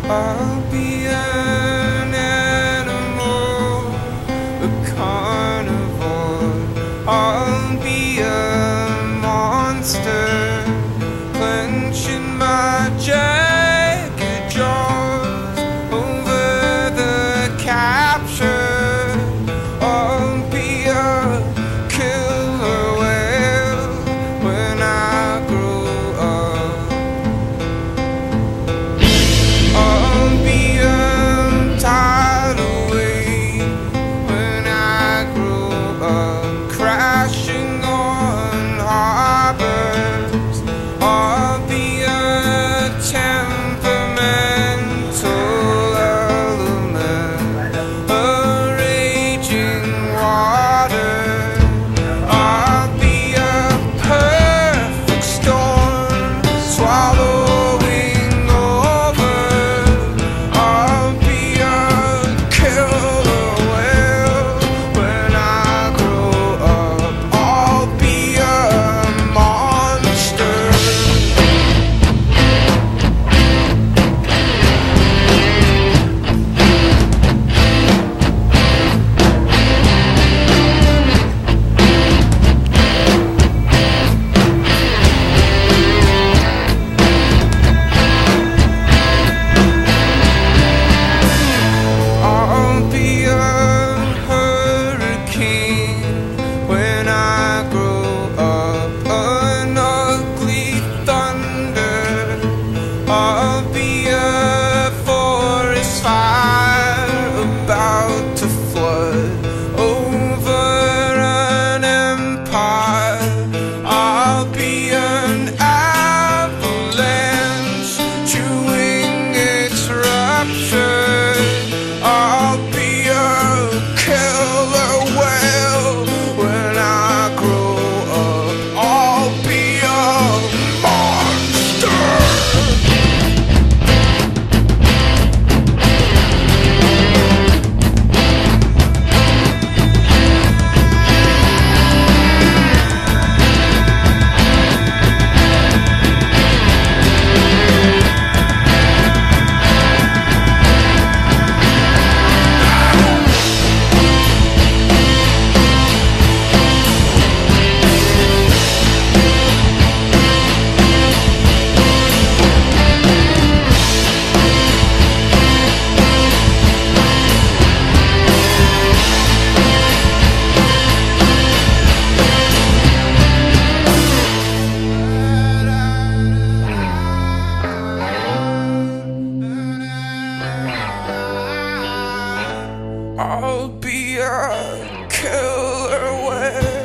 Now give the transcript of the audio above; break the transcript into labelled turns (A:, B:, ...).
A: I'll be an animal, a carnivore. I'll be a monster, clenching my jagged jaws over the capture. I'll be a killer whale when I grow up. I'll be a tidal wave when I grow up, crashing on harbors. I'll be a temperamental element, a raging water. I'll be a perfect storm, swallowing over. I'll be a killer whale when I grow up. I'll be a monster. I'll be a hurricane when I grow up, an ugly thunder. I'll be a forest fire about to flood over an empire. I'll be an avalanche chewing its rupture. I'll be a killer whale when I grow up. I'll be a monster. I'll be a killer whale.